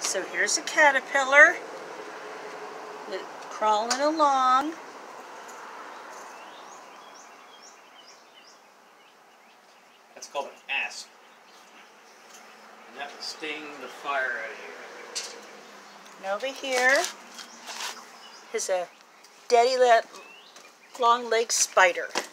So here's a caterpillar crawling along. That's called an asp. And that will sting the fire out of you. And over here is a daddy long-legged spider.